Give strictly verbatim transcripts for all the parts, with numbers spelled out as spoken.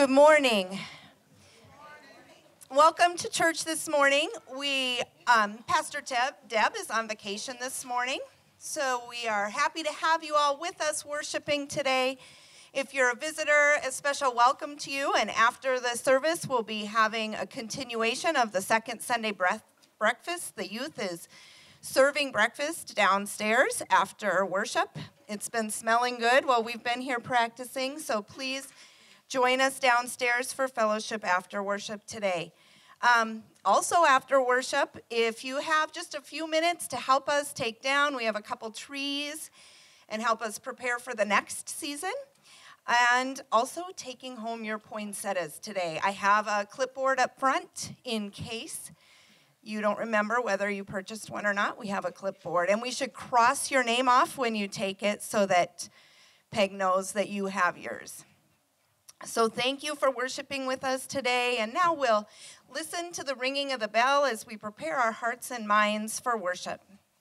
Good morning. Welcome to church this morning. We, um, Pastor Deb, Deb is on vacation this morning, so we are happy to have you all with us worshiping today. If you're a visitor, a special welcome to you, and after the service, we'll be having a continuation of the second Sunday breath, breakfast. The youth is serving breakfast downstairs after worship. It's been smelling good while we've been here practicing, so please join us downstairs for fellowship after worship today. Um, also after worship, if you have just a few minutes to help us take down, we have a couple trees and help us prepare for the next season. And also taking home your poinsettias today. I have a clipboard up front in case you don't remember whether you purchased one or not. We have a clipboard. And we should cross your name off when you take it so that Peg knows that you have yours. So thank you for worshiping with us today, and now we'll listen to the ringing of the bell as we prepare our hearts and minds for worship.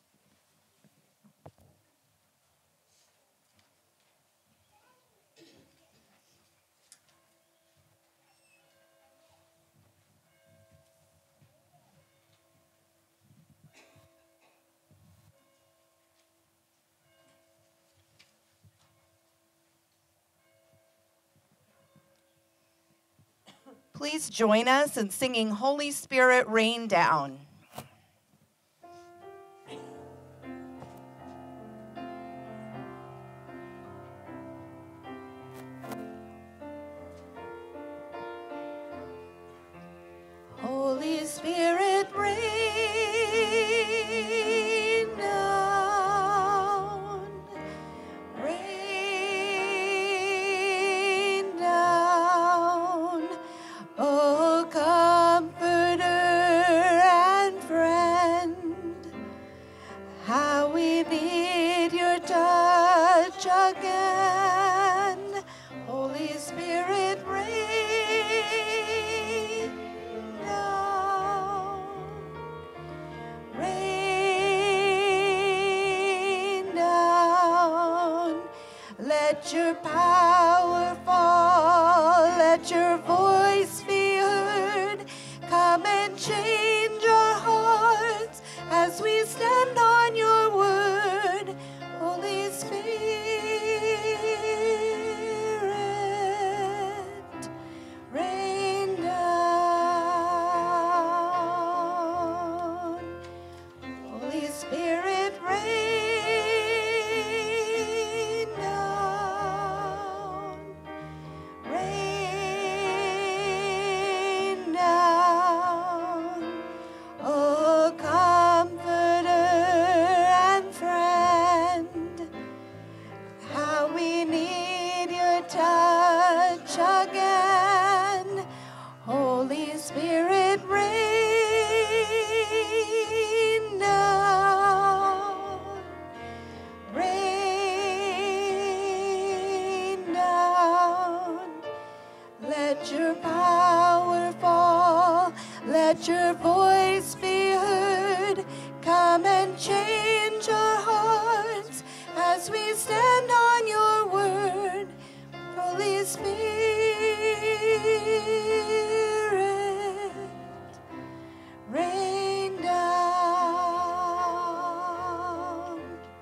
Please join us in singing Holy Spirit, Rain Down. Holy Spirit, rain down, rain down. Oh, comforter and friend, how we need your touch again. Holy Spirit, rain down, rain down. Let your power fall, let your voice be heard. Come and change our hearts as we stand on your word. Holy Spirit, rain down. Holy Spirit, rain down. Rain down. Oh, comforter and friend, how we need your touch again. Holy Spirit, rain down. Rain down. Let your power fall, let your voice be heard. Come and change our hearts as we stand on your word. Holy Spirit, rain down.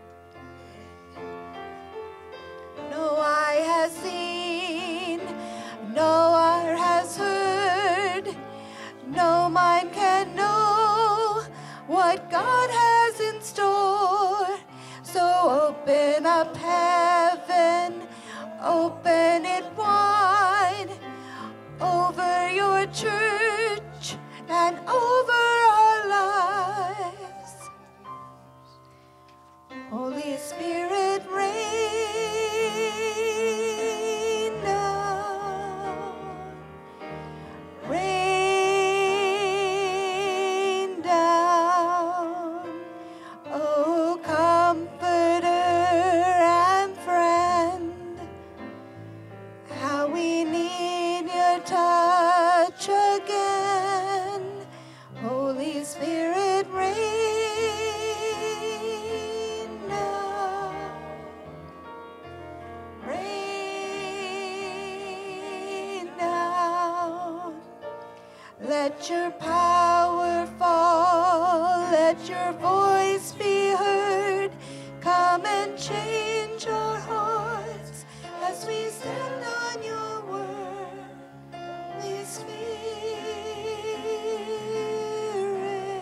No eye has seen, no ear has heard, no mind can know what God has in store. So open up heaven, open it wide over your church and over our lives. Holy Spirit, rain down, rain down. Oh, comforter and friend, how we need your touch again. Holy Spirit, rain down, rain down. Let your power fall, let your voice be heard. Come and change our hearts as we stand on your word. Holy Spirit,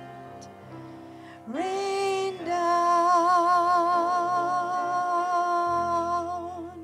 rain down.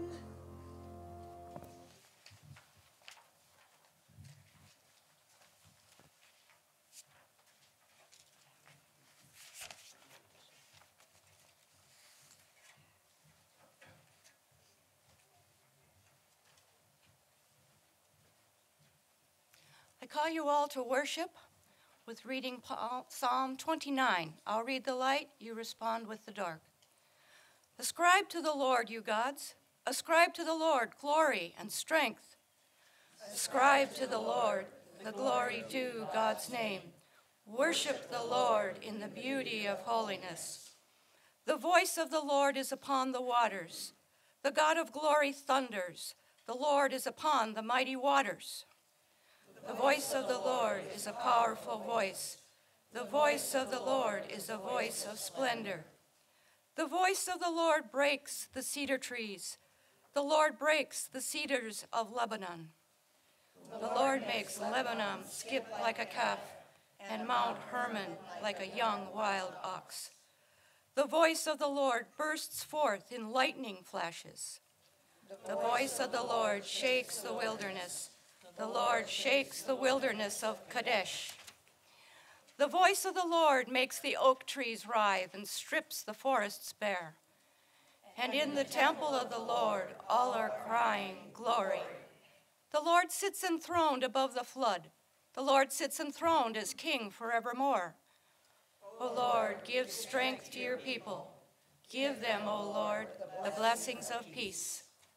I call you all to worship with reading Psalm twenty-nine. I'll read the light, you respond with the dark. Ascribe to the Lord, you gods. Ascribe to the Lord glory and strength. Ascribe to the Lord the glory due God's name. Worship the Lord in the beauty of holiness. The voice of the Lord is upon the waters. The God of glory thunders. The Lord is upon the mighty waters. The voice of the Lord is a powerful voice. The voice of the Lord is a voice of splendor. The voice of the Lord breaks the cedar trees. The Lord breaks the cedars of Lebanon. The Lord makes Lebanon skip like a calf and Mount Hermon like a young wild ox. The voice of the Lord bursts forth in lightning flashes. The voice of the Lord shakes the wilderness. The Lord shakes the wilderness of Kadesh. The voice of the Lord makes the oak trees writhe and strips the forests bare. And in the temple of the Lord all are crying, glory. The Lord sits enthroned above the flood. The Lord sits enthroned as king forevermore. O Lord, give strength to your people. Give them, O Lord, the blessings of peace.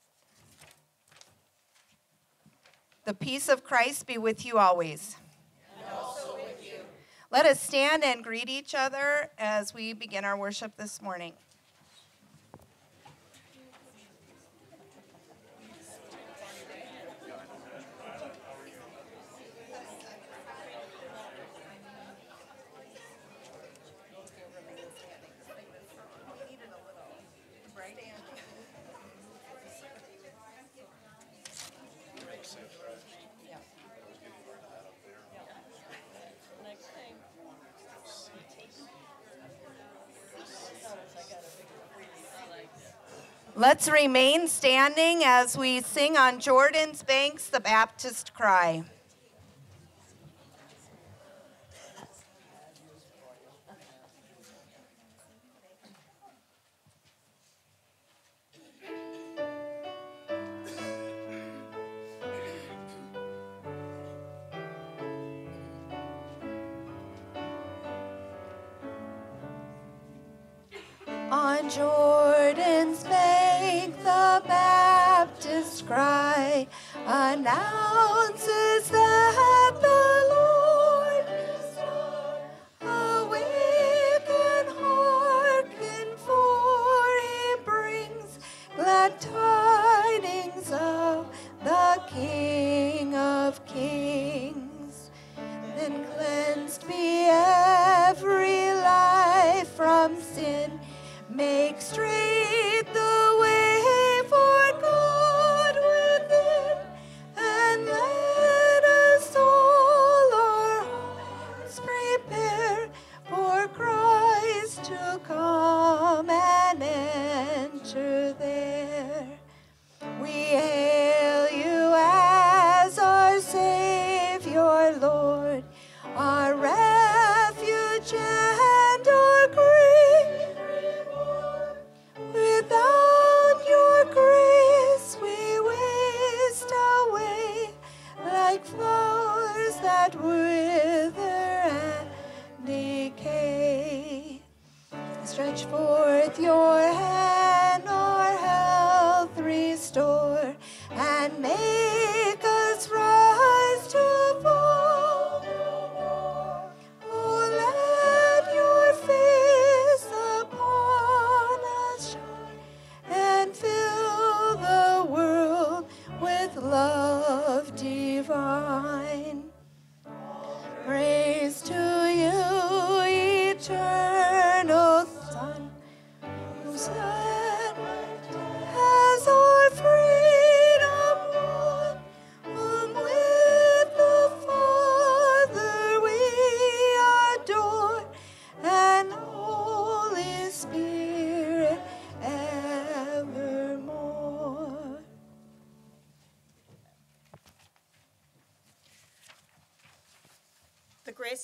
The peace of Christ be with you always. And also with you. Let us stand and greet each other as we begin our worship this morning. Let's remain standing as we sing on Jordan's banks the Baptist cry. On Jordan's bank the Baptist cry announces that the Lord is nigh. Awake and hearken, for he brings glad tidings of the King of Kings. Then cleansed be every life from sin. Make straight the way for God within, and let us all our hearts prepare for Christ to come and enter there. We hail you as our Savior, Lord, our refuge and our great reward. Without your grace we waste away like flowers that wither and decay. Stretch forth your hand, our health restore, and make us rise to fall no more. Oh, let your face upon us shine, and fill the world with love divine.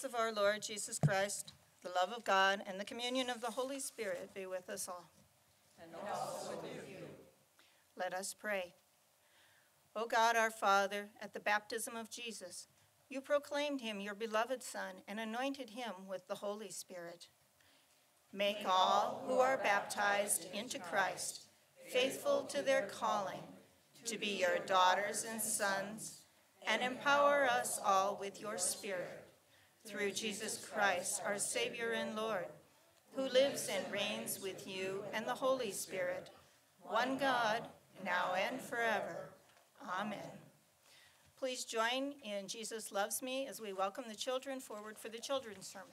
grace of our Lord Jesus Christ, the love of God, and the communion of the Holy Spirit be with us all. And also with you. Let us pray. O God, our Father, at the baptism of Jesus, you proclaimed him your beloved Son and anointed him with the Holy Spirit. Make all who are baptized into Christ faithful to their calling, to be your daughters and sons, and empower us all with your Spirit, through Jesus Christ, our Savior and Lord, who lives and reigns with you and the Holy Spirit, one God, now and forever. Amen. Please join in Jesus Loves Me as we welcome the children forward for the children's sermon.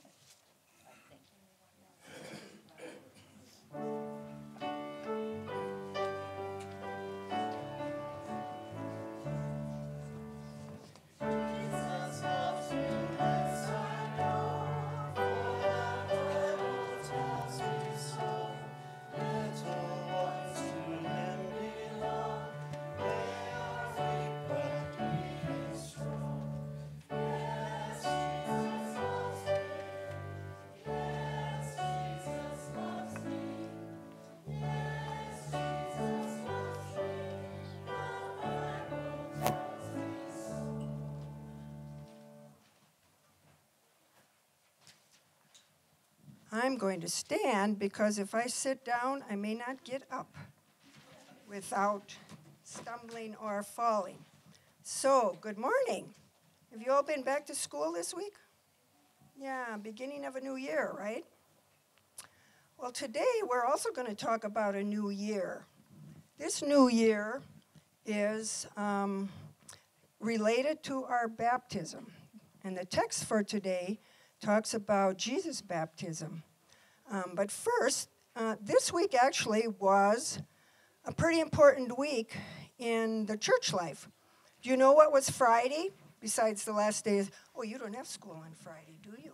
I'm going to stand because if I sit down, I may not get up without stumbling or falling. So, good morning. Have you all been back to school this week? Yeah, beginning of a new year, right? Well, today we're also going to talk about a new year. This new year is um, related to our baptism. And the text for today talks about Jesus' baptism. Um, but first, uh, this week actually was a pretty important week in the church life. Do you know what was Friday, besides the last day? Oh, you don't have school on Friday, do you?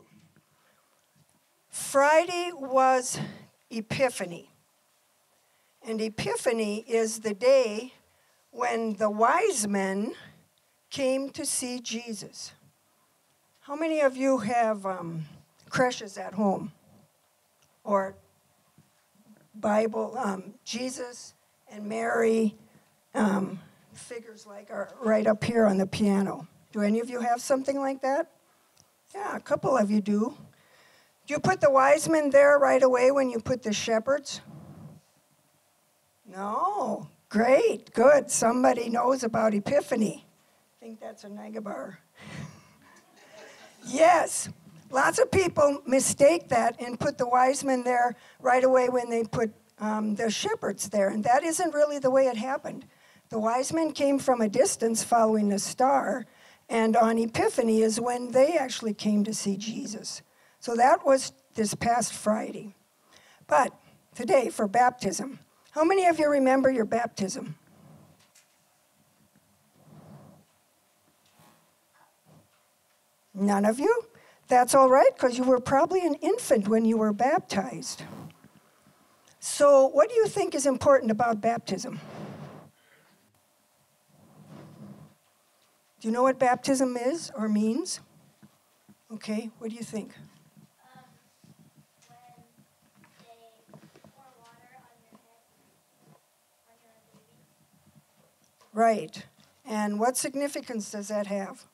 Friday was Epiphany. And Epiphany is the day when the wise men came to see Jesus. How many of you have um, creches at home? Or Bible, um, Jesus and Mary um, figures like are right up here on the piano. Do any of you have something like that? Yeah, a couple of you do. Do you put the wise men there right away when you put the shepherds? No. Great, good. Somebody knows about Epiphany. I think that's a Negabar. Yes. Lots of people mistake that and put the wise men there right away when they put um, the shepherds there. And that isn't really the way it happened. The wise men came from a distance following the star. And on Epiphany is when they actually came to see Jesus. So that was this past Friday. But today for baptism, how many of you remember your baptism? None of you? That's all right, because you were probably an infant when you were baptized. So what do you think is important about baptism? Do you know what baptism is or means? Okay, what do you think? Um, when they pour water on your head when you're a baby. Right. And what significance does that have?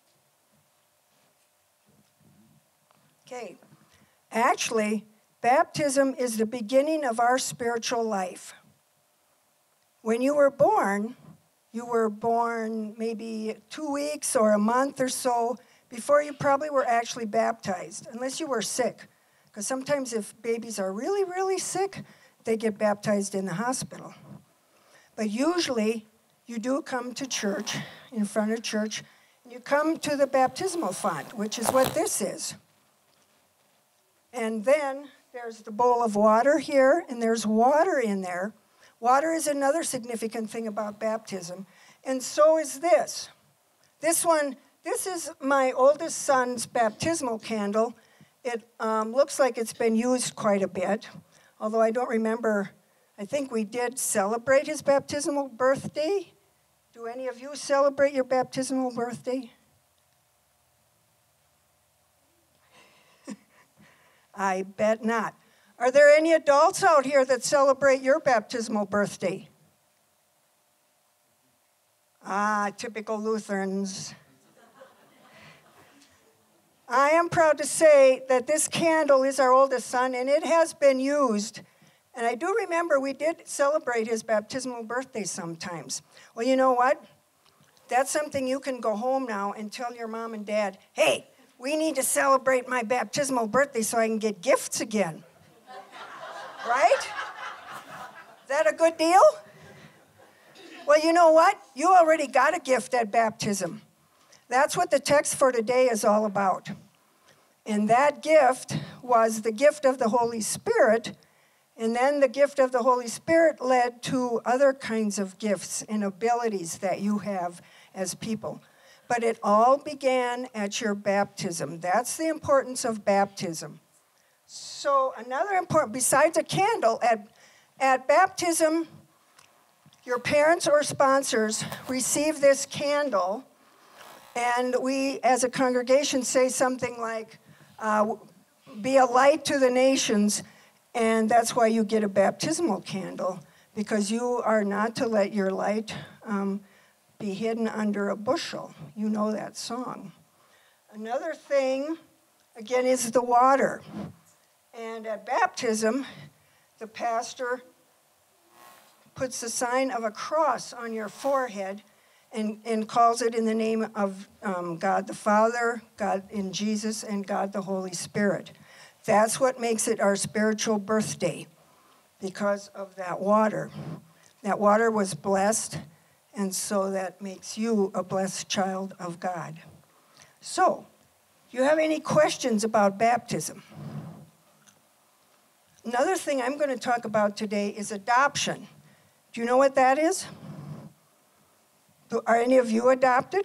Okay. Actually, baptism is the beginning of our spiritual life. When you were born, you were born maybe two weeks or a month or so before you probably were actually baptized, unless you were sick. Because sometimes if babies are really, really sick, they get baptized in the hospital. But usually, you do come to church, in front of church, and you come to the baptismal font, which is what this is. And then there's the bowl of water here, and there's water in there. Water is another significant thing about baptism, and so is this. This one, this is my oldest son's baptismal candle. It um, looks like it's been used quite a bit, although I don't remember. I think we did celebrate his baptismal birthday. Do any of you celebrate your baptismal birthday? I bet not. Are there any adults out here that celebrate your baptismal birthday? Ah, typical Lutherans. I am proud to say that this candle is our oldest son, and it has been used. And I do remember we did celebrate his baptismal birthday sometimes. Well, you know what? That's something you can go home now and tell your mom and dad, hey, we need to celebrate my baptismal birthday so I can get gifts again. Right? Is that a good deal? Well, you know what? You already got a gift at baptism. That's what the text for today is all about. And that gift was the gift of the Holy Spirit, and then the gift of the Holy Spirit led to other kinds of gifts and abilities that you have as people. But it all began at your baptism. That's the importance of baptism. So another important, besides a candle, at, at baptism, your parents or sponsors receive this candle, and we, as a congregation, say something like, uh, be a light to the nations, and that's why you get a baptismal candle, because you are not to let your light um, be hidden under a bushel. You know that song. Another thing, again, is the water. And at baptism, the pastor puts the sign of a cross on your forehead and, and calls it in the name of um, God the Father, God in Jesus, and God the Holy Spirit. That's what makes it our spiritual birthday, because of that water. That water was blessed, and so that makes you a blessed child of God. So, do you have any questions about baptism? Another thing I'm going to talk about today is adoption. Do you know what that is? Are any of you adopted?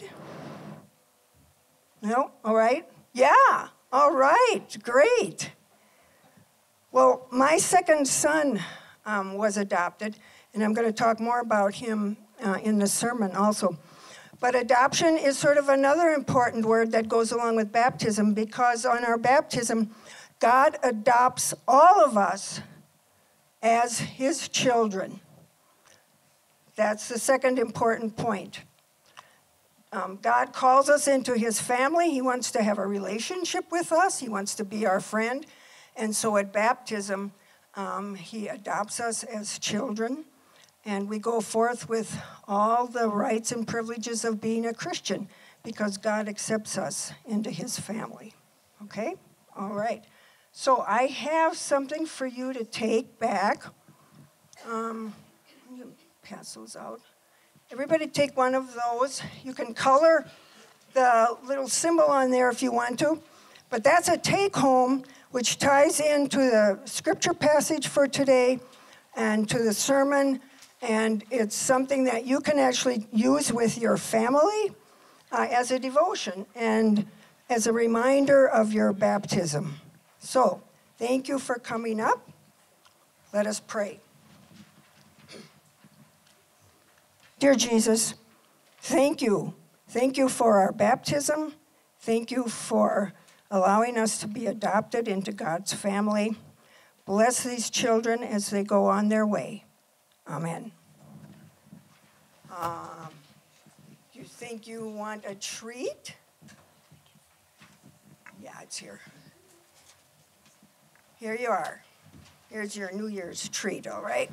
No? All right. Yeah. All right. Great. Well, my second son um, was adopted, and I'm going to talk more about him uh, in the sermon also. But adoption is sort of another important word that goes along with baptism, because on our baptism, God adopts all of us as his children. That's the second important point. Um, God calls us into his family. He wants to have a relationship with us. He wants to be our friend. And so at baptism, um, he adopts us as children. And we go forth with all the rights and privileges of being a Christian, because God accepts us into his family. Okay? All right. So I have something for you to take back. Um, pass those out. Everybody take one of those. You can color the little symbol on there if you want to. But that's a take-home, which ties into the scripture passage for today and to the sermon. And it's something that you can actually use with your family uh, as a devotion and as a reminder of your baptism. So, thank you for coming up. Let us pray. Dear Jesus, thank you. Thank you for our baptism. Thank you for allowing us to be adopted into God's family. Bless these children as they go on their way. Amen. Um, do you think you want a treat? Yeah, it's here. Here you are. Here's your New Year's treat, all right?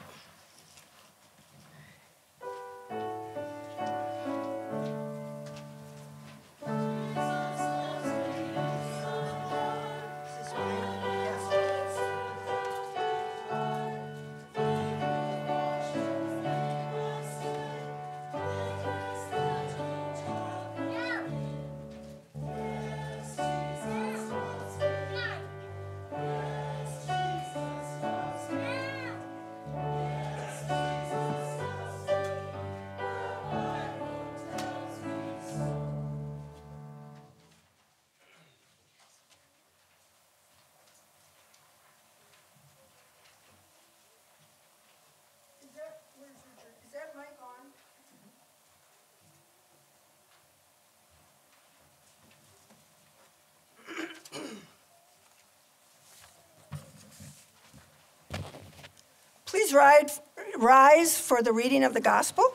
Please ride, rise for the reading of the gospel.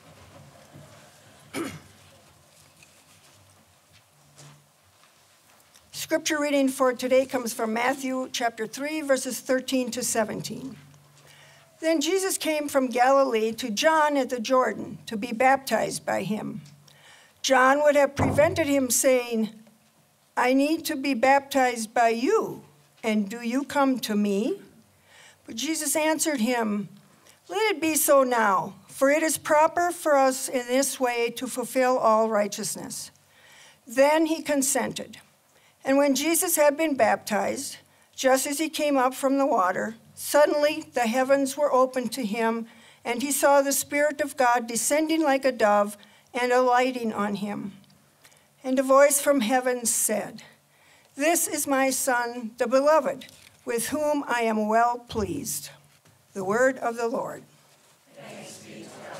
Scripture reading for today comes from Matthew chapter three, verses thirteen to seventeen. Then Jesus came from Galilee to John at the Jordan to be baptized by him. John would have prevented him, saying, I need to be baptized by you, and do you come to me? But Jesus answered him, let it be so now, for it is proper for us in this way to fulfill all righteousness. Then he consented. And when Jesus had been baptized, just as he came up from the water, suddenly the heavens were opened to him, and he saw the Spirit of God descending like a dove and alighting on him. And a voice from heaven said, this is my Son, the beloved, with whom I am well pleased. The word of the Lord. Thanks be to God.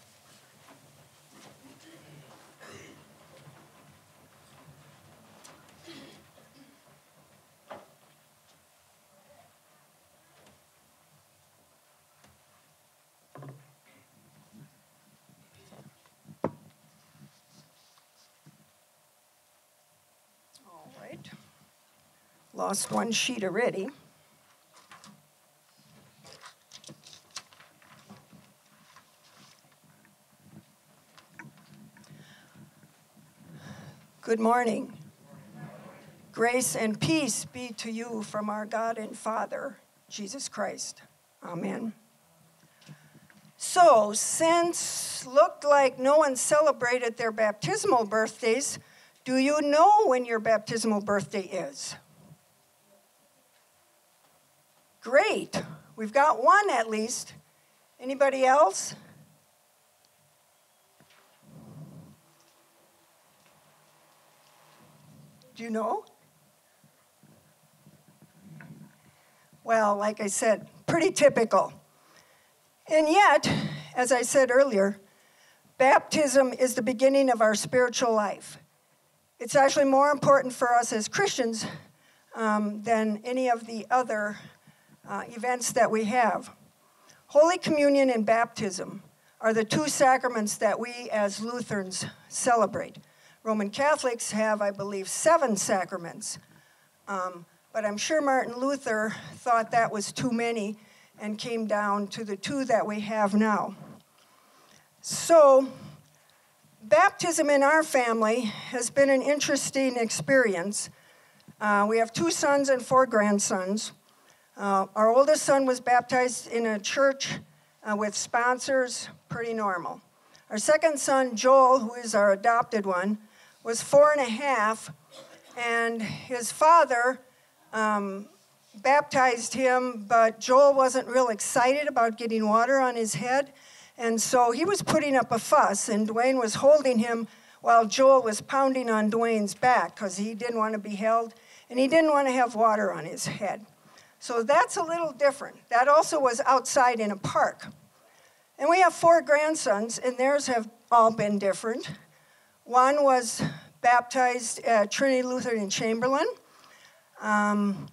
All right. Lost one sheet already. Good morning. Grace and peace be to you from our God and Father, Jesus Christ. Amen. So, since looked like no one celebrated their baptismal birthdays, do you know when your baptismal birthday is? Great. We've got one at least. Anybody else? Do you know? Well, like I said, pretty typical. And yet, as I said earlier, baptism is the beginning of our spiritual life. It's actually more important for us as Christians um, than any of the other uh, events that we have. Holy Communion and baptism are the two sacraments that we as Lutherans celebrate. Roman Catholics have, I believe, seven sacraments. Um, but I'm sure Martin Luther thought that was too many and came down to the two that we have now. So, baptism in our family has been an interesting experience. Uh, we have two sons and four grandsons. Uh, our oldest son was baptized in a church uh, with sponsors, pretty normal. Our second son, Joel, who is our adopted one, was four and a half, and his father um, baptized him, but Joel wasn't real excited about getting water on his head, and so he was putting up a fuss, and Dwayne was holding him while Joel was pounding on Dwayne's back because he didn't want to be held, and he didn't want to have water on his head. So that's a little different. That also was outside in a park. And we have four grandsons, and theirs have all been different. One was baptized at Trinity Lutheran in Chamberlain. Um,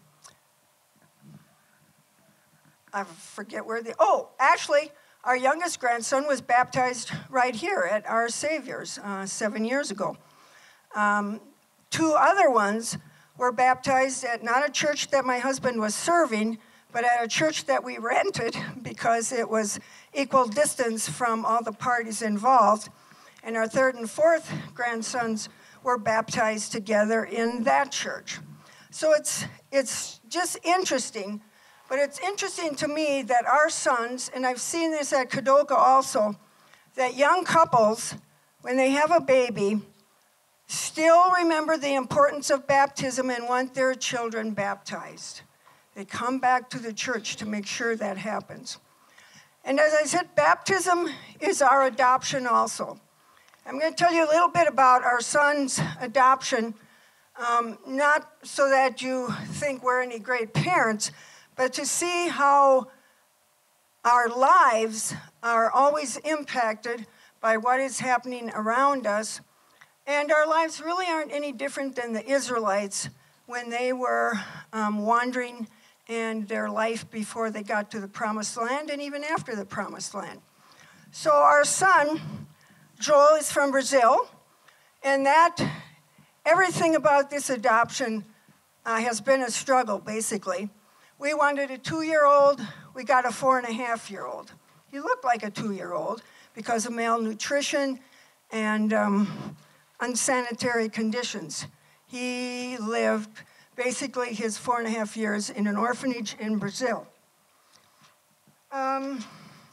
I forget where the, oh, actually, our youngest grandson was baptized right here at Our Savior's uh, seven years ago. Um, two other ones were baptized at not a church that my husband was serving, but at a church that we rented because it was equal distance from all the parties involved. And our third and fourth grandsons were baptized together in that church. So it's, it's just interesting, but it's interesting to me that our sons, and I've seen this at Dakota also, that young couples, when they have a baby, still remember the importance of baptism and want their children baptized. They come back to the church to make sure that happens. And as I said, baptism is our adoption also. I'm going to tell you a little bit about our son's adoption, um, not so that you think we're any great parents, but to see how our lives are always impacted by what is happening around us. And our lives really aren't any different than the Israelites when they were um, wandering and their life before they got to the Promised Land and even after the Promised Land. So our son, Joel, is from Brazil, and that, everything about this adoption uh, has been a struggle, basically. We wanted a two-year-old, we got a four and a half year old. He looked like a two-year-old because of malnutrition and um, unsanitary conditions. He lived basically his four and a half years in an orphanage in Brazil. Um,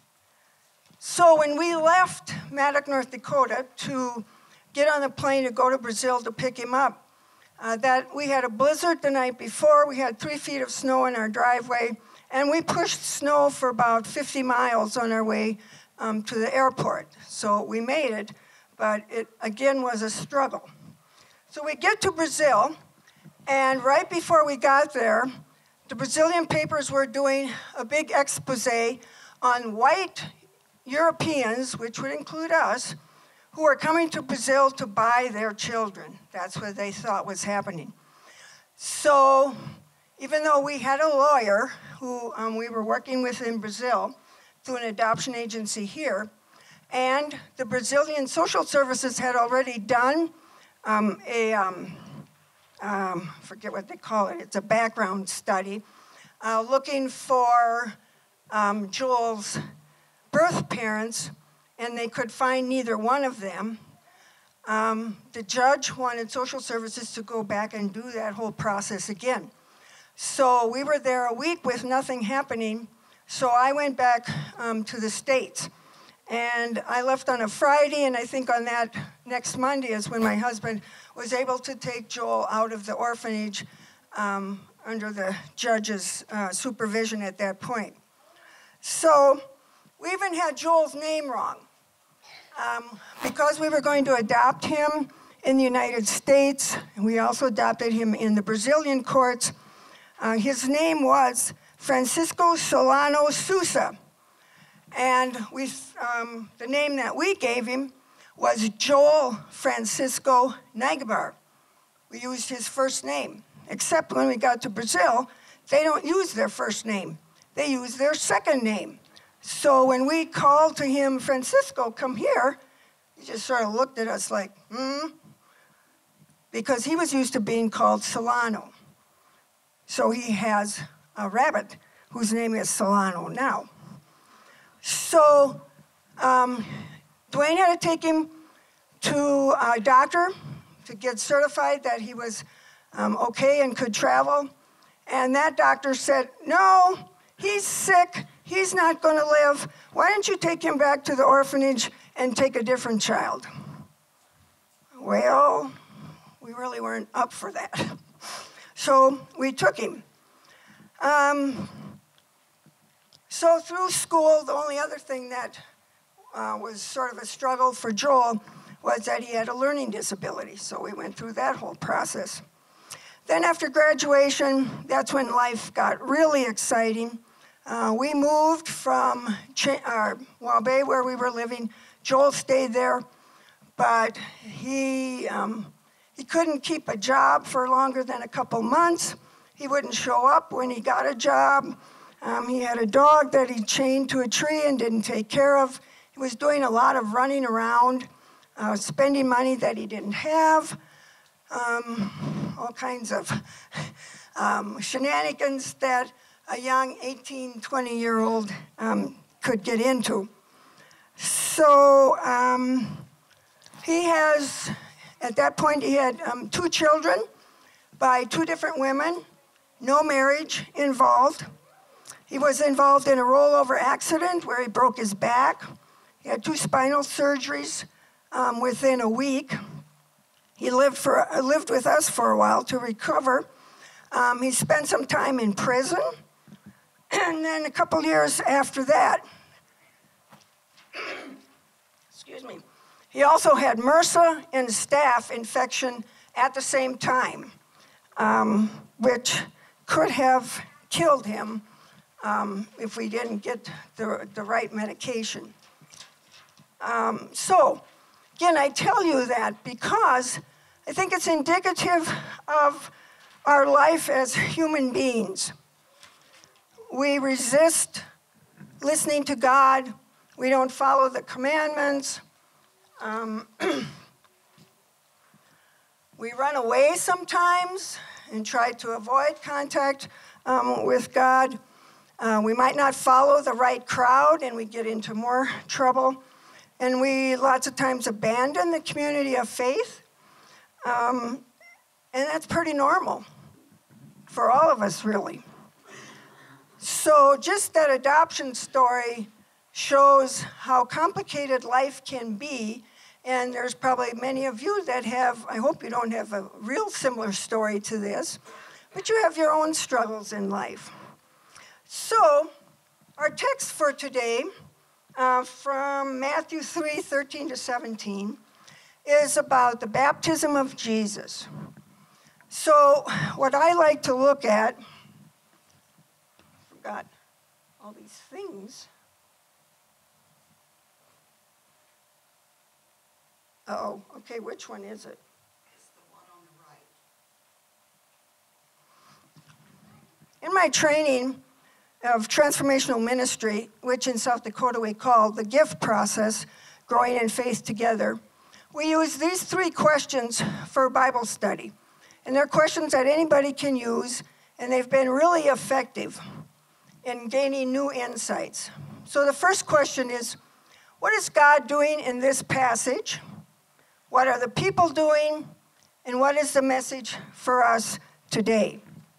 so when we left Maddock, North Dakota to get on a plane to go to Brazil to pick him up, uh, that we had a blizzard the night before, we had three feet of snow in our driveway, and we pushed snow for about fifty miles on our way um, to the airport. So we made it, but it again was a struggle. So we get to Brazil, and right before we got there, the Brazilian papers were doing a big expose on white Europeans, which would include us, who were coming to Brazil to buy their children. That's what they thought was happening. So even though we had a lawyer who um, we were working with in Brazil through an adoption agency here, and the Brazilian social services had already done um, a, um, um, forget what they call it, it's a background study, uh, looking for um, Joel's birth parents, and they could find neither one of them. Um, the judge wanted social services to go back and do that whole process again. So we were there a week with nothing happening, so I went back um, to the States. And I left on a Friday, and I think on that next Monday is when my husband was able to take Joel out of the orphanage um, under the judge's uh, supervision at that point. So we even had Joel's name wrong. Um, because we were going to adopt him in the United States, and we also adopted him in the Brazilian courts, uh, his name was Francisco Solano Sousa. And we, um, the name that we gave him was Joel Francisco Nagbar. We used his first name, except when we got to Brazil, they don't use their first name. They use their second name. So when we called to him, Francisco, come here, he just sort of looked at us like, hmm, because he was used to being called Solano. So he has a rabbit whose name is Solano now. So um, Dwayne had to take him to a doctor to get certified that he was um, okay and could travel. And that doctor said, no, he's sick. He's not going to live. Why don't you take him back to the orphanage and take a different child? Well, we really weren't up for that. So we took him. Um, so through school, the only other thing that uh, was sort of a struggle for Joel was that he had a learning disability. So we went through that whole process. Then after graduation, that's when life got really exciting. Uh, we moved from Ch- uh, Waubay, where we were living. Joel stayed there, but he, um, he couldn't keep a job for longer than a couple months. He wouldn't show up when he got a job. Um, he had a dog that he chained to a tree and didn't take care of. He was doing a lot of running around, uh, spending money that he didn't have, um, all kinds of um, shenanigans that a young eighteen, twenty-year-old um, could get into. So um, he has, at that point, he had um, two children by two different women, no marriage involved. He was involved in a rollover accident where he broke his back. He had two spinal surgeries um, within a week. He lived, for, uh, lived with us for a while to recover. Um, he spent some time in prison. And then a couple years after that, excuse me, he also had MRSA and staph infection at the same time, um, which could have killed him um, if we didn't get the, the right medication. Um, so, again, I tell you that because I think it's indicative of our life as human beings. we resist listening to God. We don't follow the commandments. Um, we run away sometimes and try to avoid contact um, with God. Uh, we might not follow the right crowd, and we get into more trouble. And we lots of times abandon the community of faith. Um, and that's pretty normal for all of us, really. So just that adoption story shows how complicated life can be. And there's probably many of you that have, I hope you don't have a real similar story to this, but you have your own struggles in life. So our text for today, uh, from Matthew three, thirteen to seventeen, is about the baptism of Jesus. So what I like to look at, forgot all these things. Uh-oh, okay, which one is it? It's the one on the right. In my training of transformational ministry, which in South Dakota we call the gift process, growing in faith together, we use these three questions for Bible study. And they're questions that anybody can use, and they've been really effective in gaining new insights. So the first question is, what is God doing in this passage? What are the people doing? And what is the message for us today?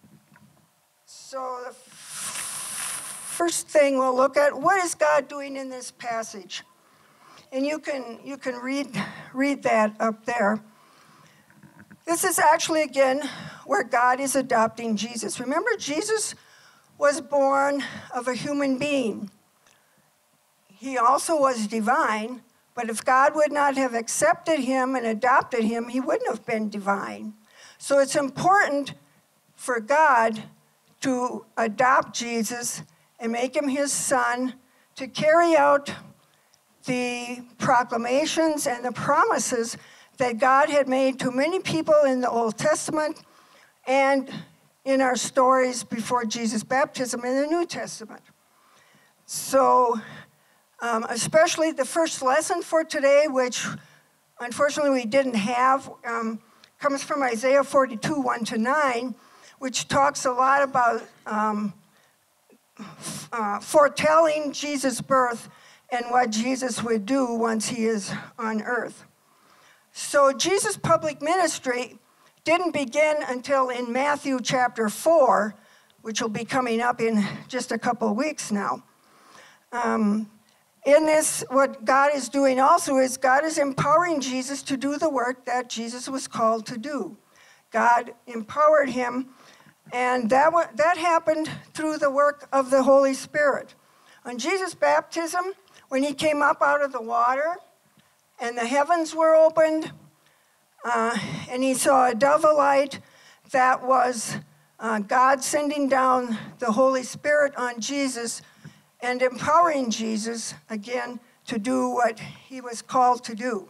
So the f- first thing we'll look at, what is God doing in this passage? And you can you can read read that up there. This is actually, again, where God is adopting Jesus. Remember, Jesus was born of a human being. He also was divine, but if God would not have accepted him and adopted him, he wouldn't have been divine. So it's important for God to adopt Jesus and make him his son to carry out the proclamations and the promises that God had made to many people in the Old Testament and in our stories before Jesus' baptism in the New Testament. So, um, especially the first lesson for today, which unfortunately we didn't have, um, comes from Isaiah forty-two, one to nine, which talks a lot about um, uh, foretelling Jesus' birth and what Jesus would do once he is on earth. So Jesus' public ministry didn't begin until in Matthew chapter four, which will be coming up in just a couple of weeks now. Um, in this, what God is doing also is God is empowering Jesus to do the work that Jesus was called to do. God empowered him, and that, w- that happened through the work of the Holy Spirit. On Jesus' baptism, when he came up out of the water and the heavens were opened, uh, and he saw a dove alight, that was uh, God sending down the Holy Spirit on Jesus and empowering Jesus, again, to do what he was called to do.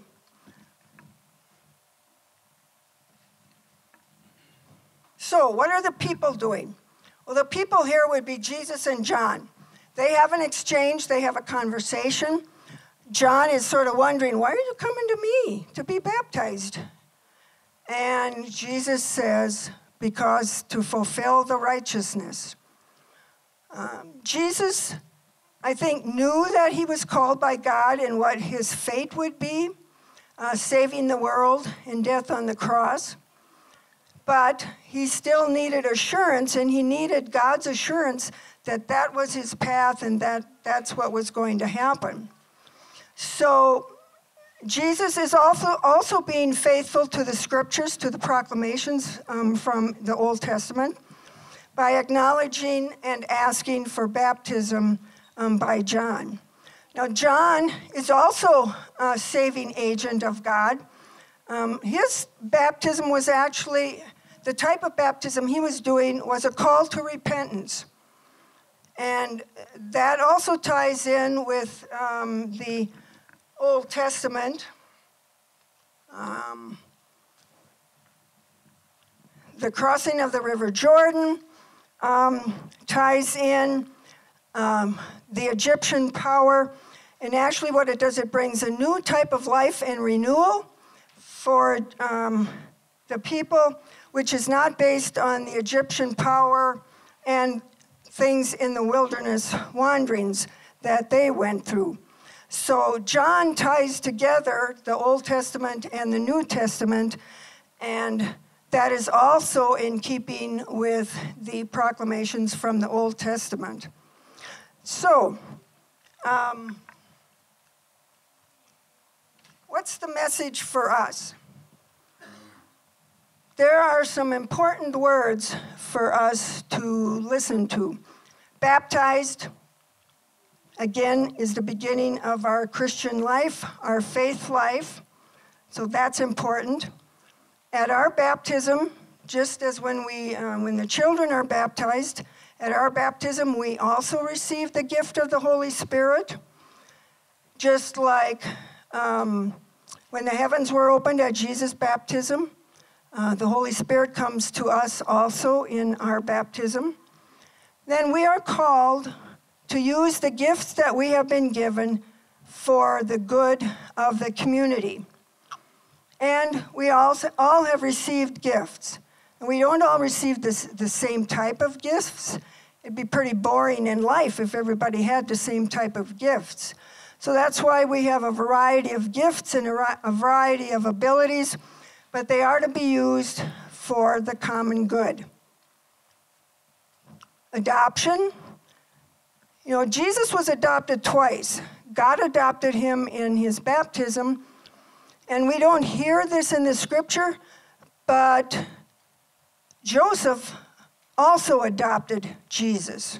So, what are the people doing? Well, the people here would be Jesus and John. They have an exchange, they have a conversation. John is sort of wondering, why are you coming to me to be baptized? And Jesus says, because to fulfill the righteousness. Um, Jesus, I think, knew that he was called by God and what his fate would be, uh, saving the world in death on the cross. But he still needed assurance, and he needed God's assurance that that was his path and that that's what was going to happen. So Jesus is also, also being faithful to the scriptures, to the proclamations um, from the Old Testament, by acknowledging and asking for baptism um, by John. Now, John is also a saving agent of God. Um, his baptism was actually, the type of baptism he was doing was a call to repentance. And that also ties in with um, the Old Testament. Um, the crossing of the River Jordan um, ties in um, the Egyptian power. And actually what it does, it brings a new type of life and renewal for um, the people, which is not based on the Egyptian power and things in the wilderness wanderings that they went through. So John ties together the Old Testament and the New Testament, and that is also in keeping with the proclamations from the Old Testament. So, um, what's the message for us? There are some important words for us to listen to. Baptized, again, is the beginning of our Christian life, our faith life, so that's important. At our baptism, just as when we, uh, when the children are baptized, at our baptism we also receive the gift of the Holy Spirit, just like um, when the heavens were opened at Jesus' baptism. Uh, the Holy Spirit comes to us also in our baptism. Then we are called to use the gifts that we have been given for the good of the community. And we also all have received gifts. And we don't all receive this, the same type of gifts. It'd be pretty boring in life if everybody had the same type of gifts. So that's why we have a variety of gifts and a, a variety of abilities, but they are to be used for the common good. Adoption. You know, Jesus was adopted twice. God adopted him in his baptism, and we don't hear this in the scripture, but Joseph also adopted Jesus.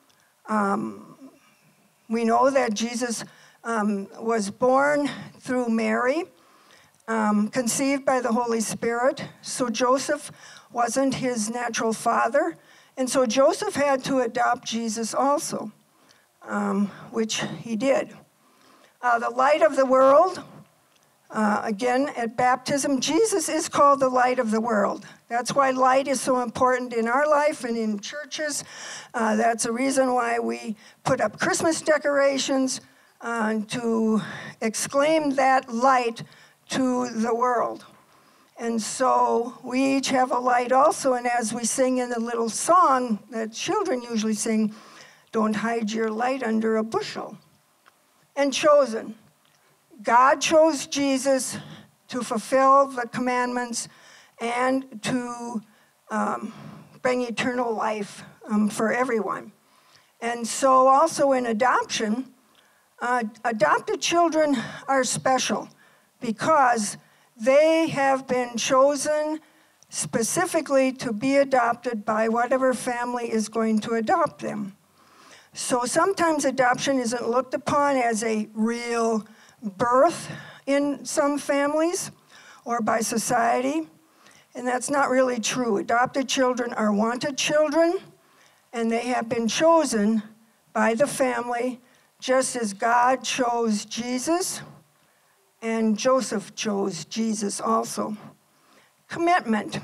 Um, we know that Jesus um, was born through Mary, Um, conceived by the Holy Spirit, so Joseph wasn't his natural father, and so Joseph had to adopt Jesus also, um, which he did. Uh, the light of the world, uh, again, at baptism, Jesus is called the light of the world. That's why light is so important in our life and in churches. Uh, that's a reason why we put up Christmas decorations uh, to exclaim that light to the world. And so we each have a light also, and as we sing in the little song that children usually sing, don't hide your light under a bushel. And chosen. God chose Jesus to fulfill the commandments and to um, bring eternal life um, for everyone. And so also in adoption, uh, adopted children are special, because they have been chosen specifically to be adopted by whatever family is going to adopt them. So sometimes adoption isn't looked upon as a real birth in some families or by society, and that's not really true. Adopted children are wanted children, and they have been chosen by the family just as God chose Jesus. And Joseph chose Jesus also. Commitment.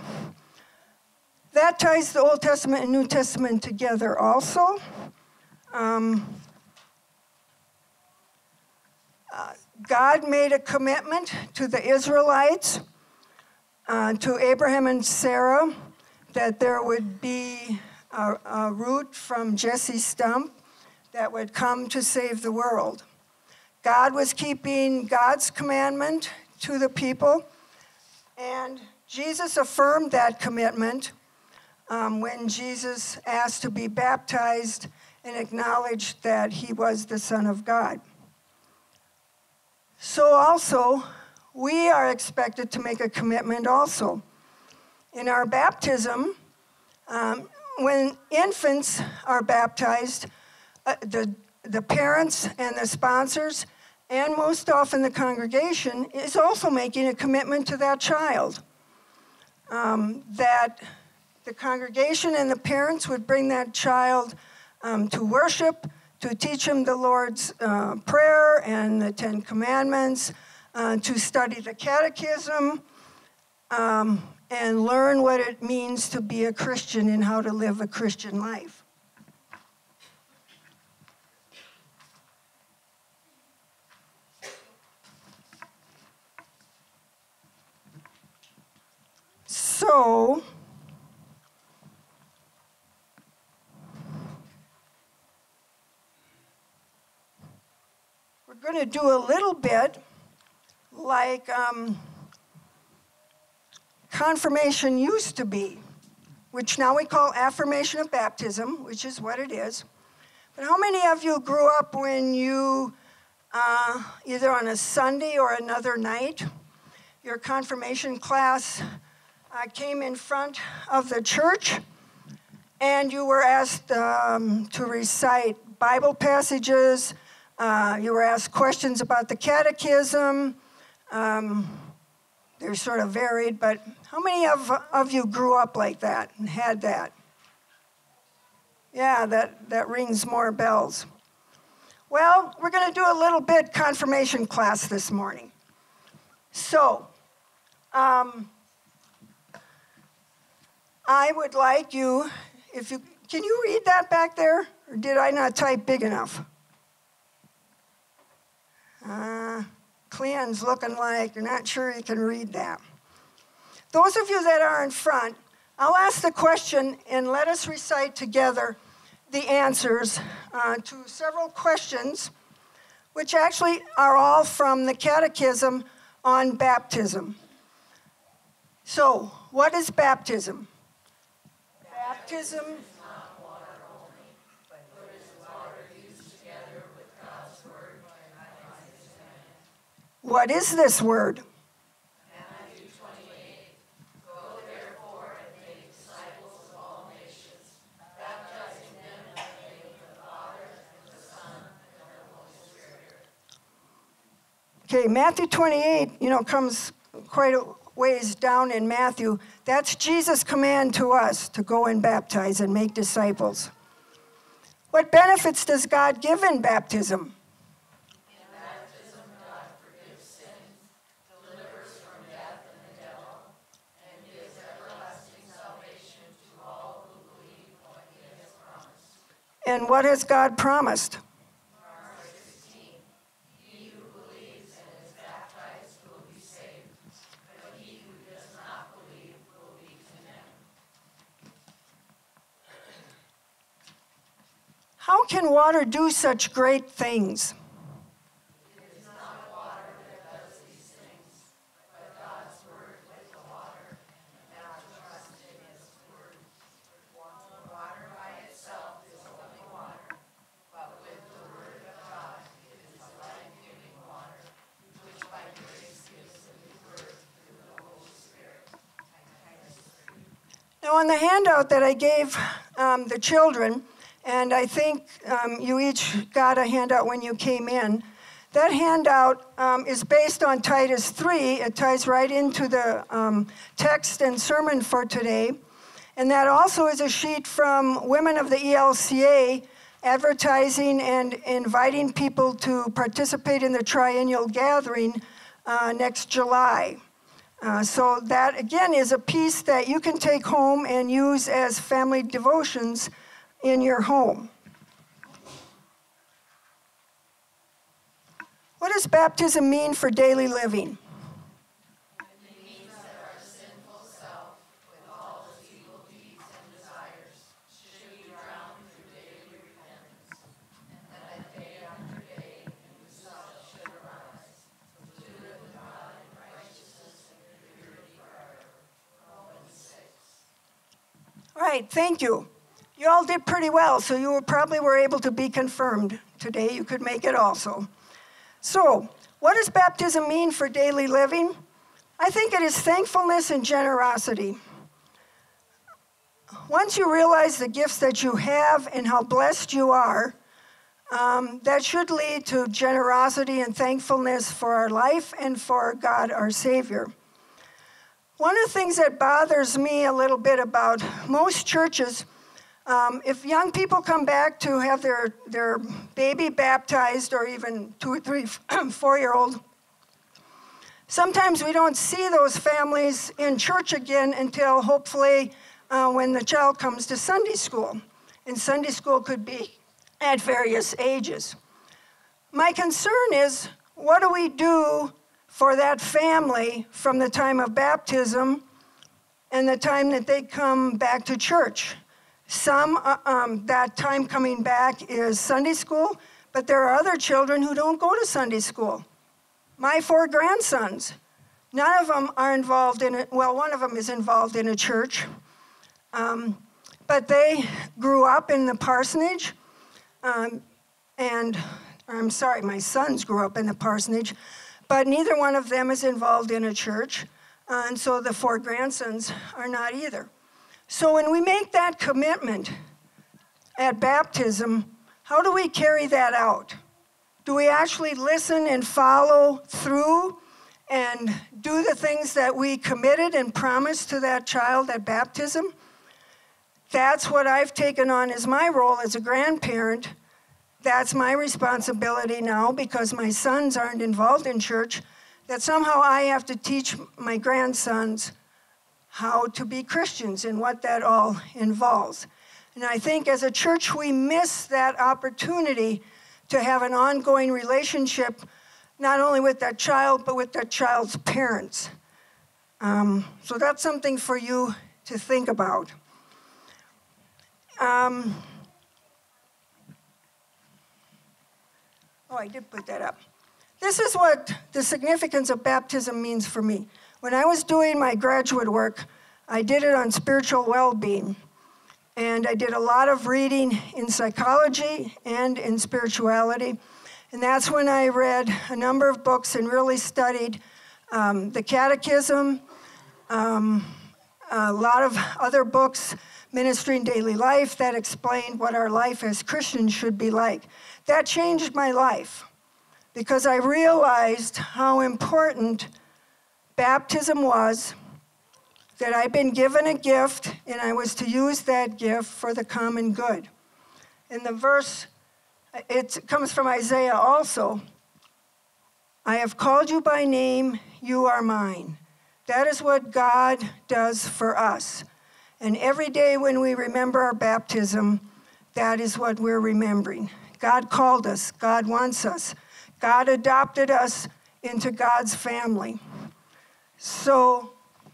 That ties the Old Testament and New Testament together also. Um, uh, God made a commitment to the Israelites, uh, to Abraham and Sarah, that there would be a, a root from Jesse's stump that would come to save the world. God was keeping God's commandment to the people, and Jesus affirmed that commitment um, when Jesus asked to be baptized and acknowledged that he was the Son of God. So also, we are expected to make a commitment also. In our baptism, um, when infants are baptized, uh, the The parents and the sponsors, and most often the congregation, is also making a commitment to that child. Um, that the congregation and the parents would bring that child um, to worship, to teach him the Lord's uh, Prayer and the Ten Commandments, uh, to study the Catechism, um, and learn what it means to be a Christian and how to live a Christian life. So, we're going to do a little bit like um, confirmation used to be, which now we call affirmation of baptism, which is what it is. But how many of you grew up when you, uh, either on a Sunday or another night, your confirmation class uh, came in front of the church and you were asked um, to recite Bible passages, uh, you were asked questions about the catechism. Um, they're sort of varied, but how many of, of you grew up like that and had that? Yeah, that, that rings more bells. Well, we're going to do a little bit confirmation class this morning. So, um, I would like you, if you, can you read that back there? Or did I not type big enough? Uh, Cleon's looking like you're not sure you can read that. Those of you that are in front, I'll ask the question and let us recite together the answers uh, to several questions, which actually are all from the Catechism on baptism. So, what is baptism? Baptism is not water only, but it is water used together with God's word by His command. What is this word? Matthew twenty-eight. Go therefore and make disciples of all nations, baptizing them in the name of the Father, and the Son, and the Holy Spirit. Okay, Matthew twenty-eight, you know, comes quite a ways down in Matthew. That's Jesus' command to us to go and baptize and make disciples. What benefits does God give in baptism? In baptism, God forgives sins, delivers from death and the devil, and gives everlasting salvation to all who believe what He has promised. And what has God promised? How can water do such great things? It is not water that does these things, but God's word with the water, and our trust in His word. Water by itself is only water, but with the word of God it is a life-giving water, which by grace gives a new birth through the Holy Spirit. Now on the handout that I gave um, the children, and I think um, you each got a handout when you came in. That handout um, is based on Titus three. It ties right into the um, text and sermon for today. And that also is a sheet from Women of the E L C A advertising and inviting people to participate in the triennial gathering uh, next July. Uh, so that, again, is a piece that you can take home and use as family devotions in your home. What does baptism mean for daily living? It means that our sinful self, with all its evil deeds and desires, should be drowned through daily repentance, and that day after day, a new self should arise, to live with God in righteousness and purity forever. Romans six. All right, thank you. You all did pretty well, so you were probably were able to be confirmed today. You could make it also. So, what does baptism mean for daily living? I think it is thankfulness and generosity. Once you realize the gifts that you have and how blessed you are, um, that should lead to generosity and thankfulness for our life and for God, our Savior. One of the things that bothers me a little bit about most churches, Um, if young people come back to have their, their baby baptized, or even two or three, four-year-old, sometimes we don't see those families in church again until hopefully uh, when the child comes to Sunday school. And Sunday school could be at various ages. My concern is, what do we do for that family from the time of baptism and the time that they come back to church. Some, uh, um, that time coming back is Sunday school, but there are other children who don't go to Sunday school. My four grandsons, none of them are involved in it. Well, one of them is involved in a church, um, but they grew up in the parsonage, um, and I'm sorry, my sons grew up in the parsonage, but neither one of them is involved in a church, and so the four grandsons are not either. So when we make that commitment at baptism, how do we carry that out? Do we actually listen and follow through and do the things that we committed and promised to that child at baptism? That's what I've taken on as my role as a grandparent. That's my responsibility now, because my sons aren't involved in church, that somehow I have to teach my grandsons how to be Christians and what that all involves. And I think as a church, we miss that opportunity to have an ongoing relationship, not only with that child, but with that child's parents. Um, so that's something for you to think about. Um, oh, I did put that up. This is what the significance of baptism means for me. When I was doing my graduate work, I did it on spiritual well-being. And I did a lot of reading in psychology and in spirituality. And that's when I read a number of books and really studied um, the catechism, um, a lot of other books, Ministry in Daily Life, that explained what our life as Christians should be like. That changed my life because I realized how important baptism was, that I'd been given a gift and I was to use that gift for the common good. And the verse, it comes from Isaiah also. I have called you by name, you are mine. That is what God does for us. And every day when we remember our baptism, that is what we're remembering. God called us, God wants us. God adopted us into God's family. So,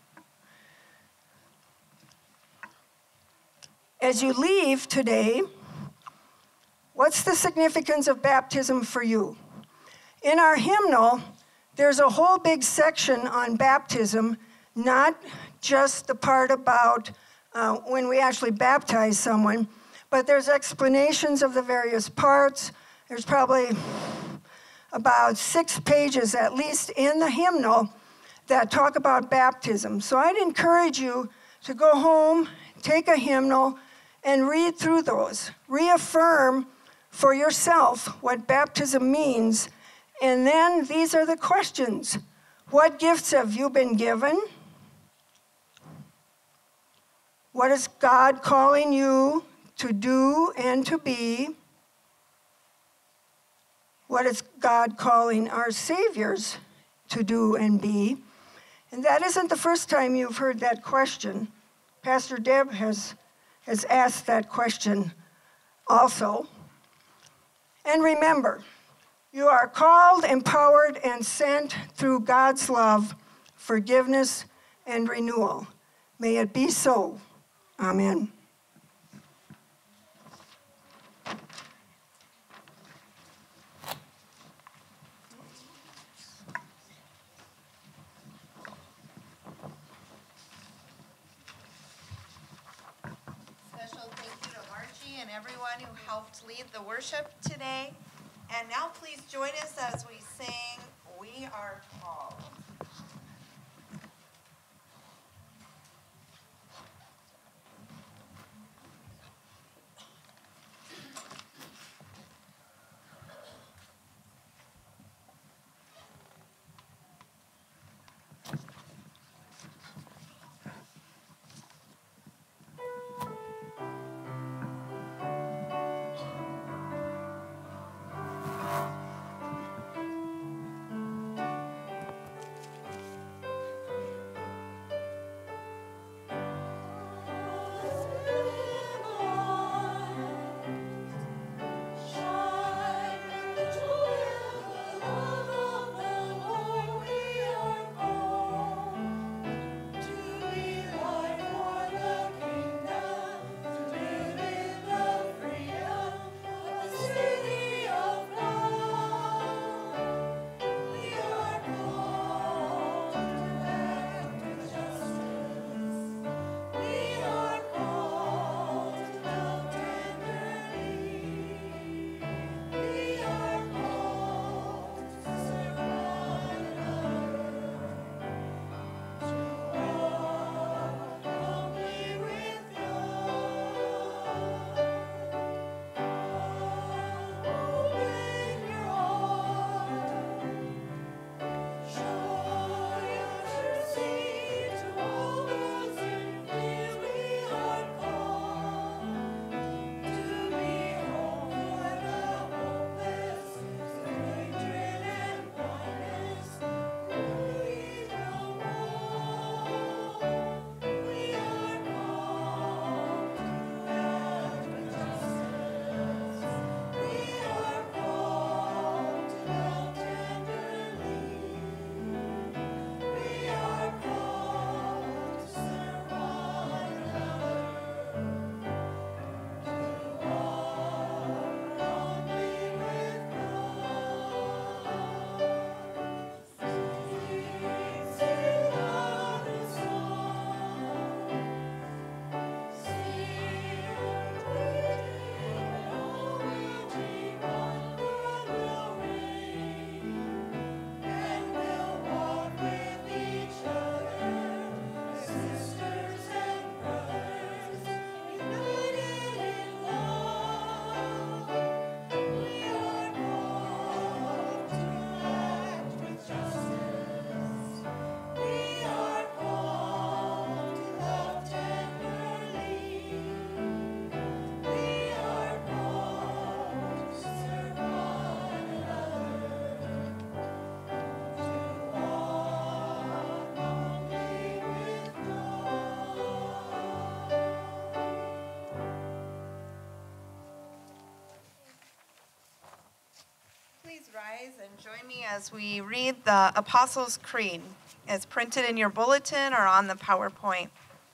as you leave today, what's the significance of baptism for you? In our hymnal, there's a whole big section on baptism, not just the part about uh, when we actually baptize someone, but there's explanations of the various parts. There's probably about six pages, at least in the hymnal, that talk about baptism. So I'd encourage you to go home, take a hymnal, and read through those. Reaffirm for yourself what baptism means. And then these are the questions. What gifts have you been given? What is God calling you to do and to be? What is God calling our Saviors to do and be? And that isn't the first time you've heard that question. Pastor Deb has, has asked that question also. And remember, you are called, empowered, and sent through God's love, forgiveness, and renewal. May it be so. Amen. Special thank you to Archie and everyone who helped lead the worship today. And now please join us as we sing, We Are Called. Please rise and join me as we read the Apostles' Creed. It's printed in your bulletin or on the PowerPoint.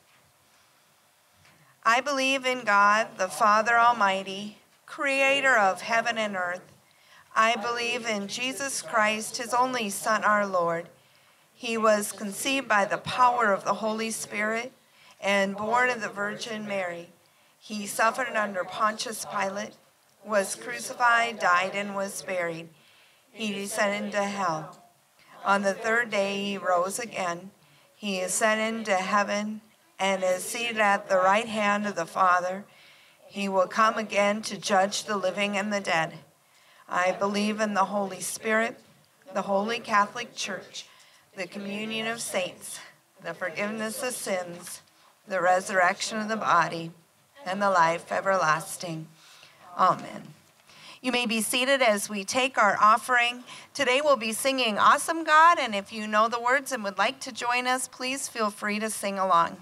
I believe in God, the Father Almighty, creator of heaven and earth. I believe in Jesus Christ, his only Son, our Lord. He was conceived by the power of the Holy Spirit and born of the Virgin Mary. He suffered under Pontius Pilate, was crucified, died, and was buried. He descended into hell. On the third day he rose again. He ascended into heaven and is seated at the right hand of the Father. He will come again to judge the living and the dead. I believe in the Holy Spirit, the Holy Catholic Church, the communion of saints, the forgiveness of sins, the resurrection of the body, and the life everlasting. Amen. You may be seated as we take our offering. Today we'll be singing Awesome God, and if you know the words and would like to join us, please feel free to sing along.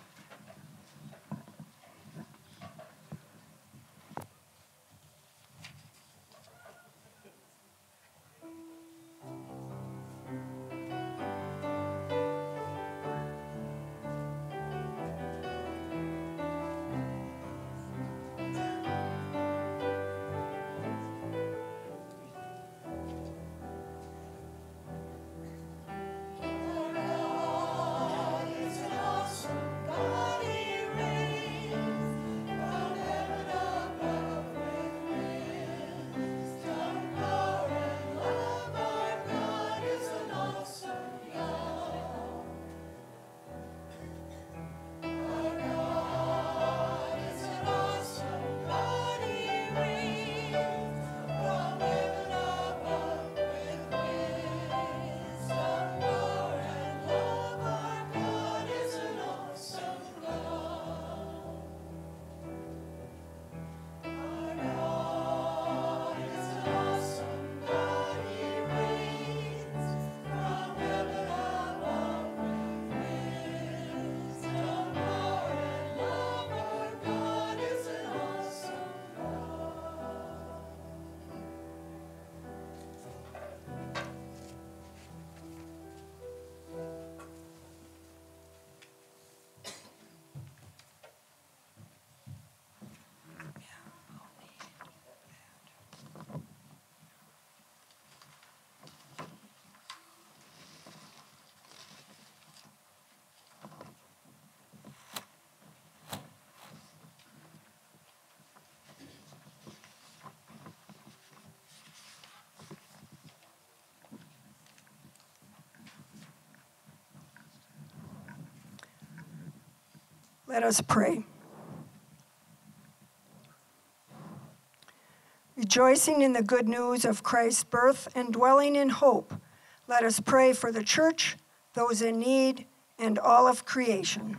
Let us pray. Rejoicing in the good news of Christ's birth and dwelling in hope, let us pray for the church, those in need, and all of creation.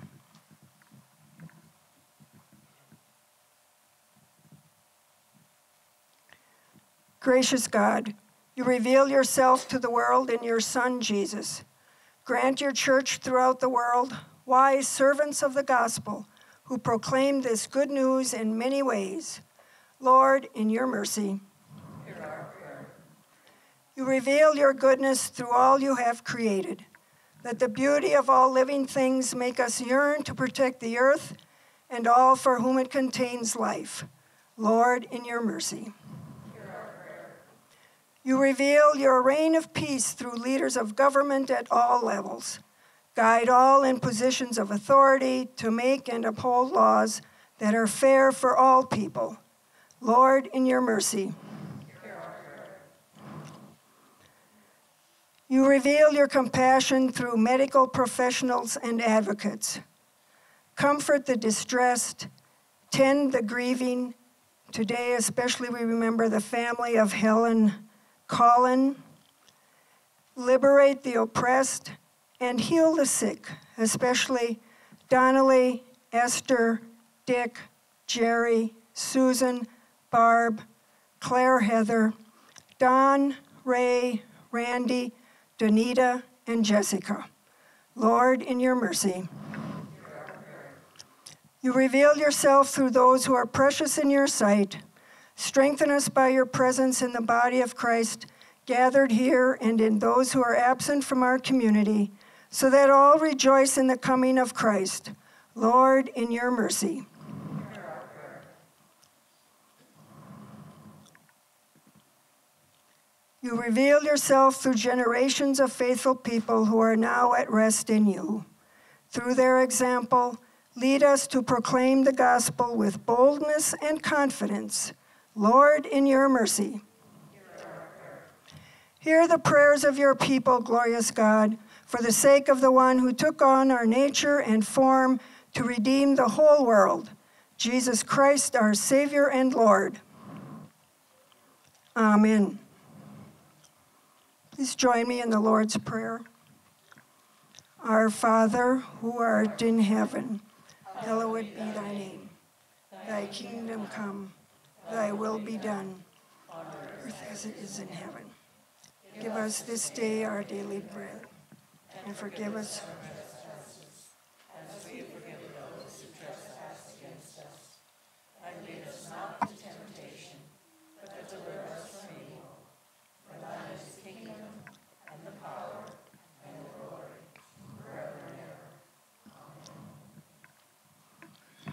Gracious God, you reveal yourself to the world in your Son, Jesus. Grant your church throughout the world wise servants of the gospel who proclaim this good news in many ways. Lord, in your mercy. Hear our prayer. You reveal your goodness through all you have created. Let the beauty of all living things make us yearn to protect the earth and all for whom it contains life. Lord, in your mercy. Hear our prayer. You reveal your reign of peace through leaders of government at all levels. Guide all in positions of authority to make and uphold laws that are fair for all people. Lord, in your mercy. You reveal your compassion through medical professionals and advocates. Comfort the distressed, tend the grieving. Today, especially, we remember the family of Helen Collin. Liberate the oppressed and heal the sick, especially Donnelly, Esther, Dick, Jerry, Susan, Barb, Claire Heather, Don, Ray, Randy, Donita, and Jessica. Lord, in your mercy. You reveal yourself through those who are precious in your sight. Strengthen us by your presence in the body of Christ gathered here and in those who are absent from our community, so that all rejoice in the coming of Christ. Lord, in your mercy. You reveal yourself through generations of faithful people who are now at rest in you. Through their example, lead us to proclaim the gospel with boldness and confidence. Lord, in your mercy. Hear the prayers of your people, glorious God, for the sake of the one who took on our nature and form to redeem the whole world, Jesus Christ, our Savior and Lord. Amen. Please join me in the Lord's Prayer. Our Father, who art in heaven, hallowed be thy name. Thy kingdom come, thy will be done, on earth as it is in heaven. Give us this day our daily bread, and forgive us our trespasses, as we forgive those who trespass against us. And lead us not into temptation, but deliver us from evil. For thine is the kingdom, and the power, and the glory, forever and ever. Amen.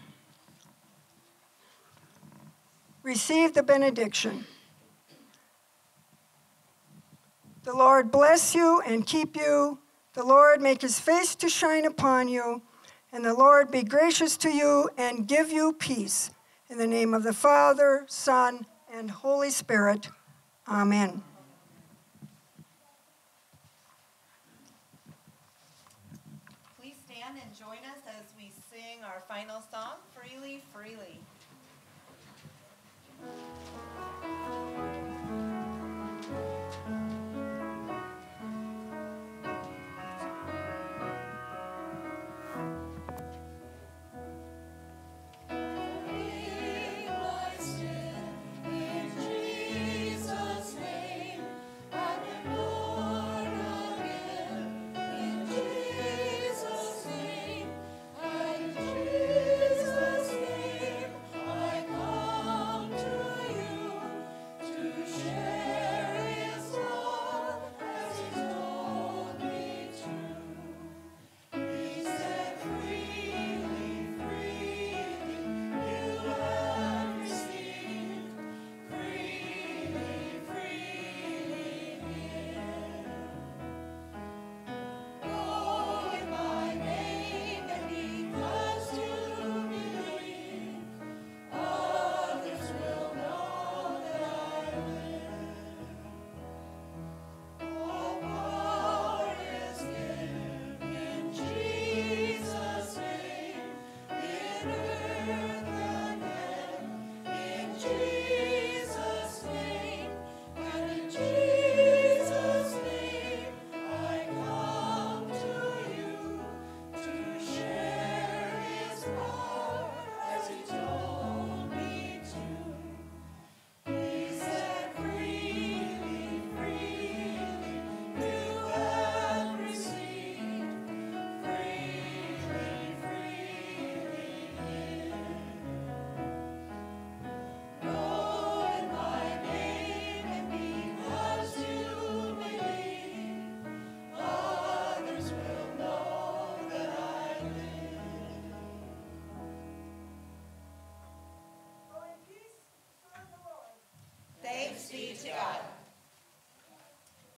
Receive the benediction. The Lord bless you and keep you. The Lord make his face to shine upon you. And the Lord be gracious to you and give you peace. In the name of the Father, Son, and Holy Spirit. Amen. Please stand and join us as we sing our final song, Freely, Freely.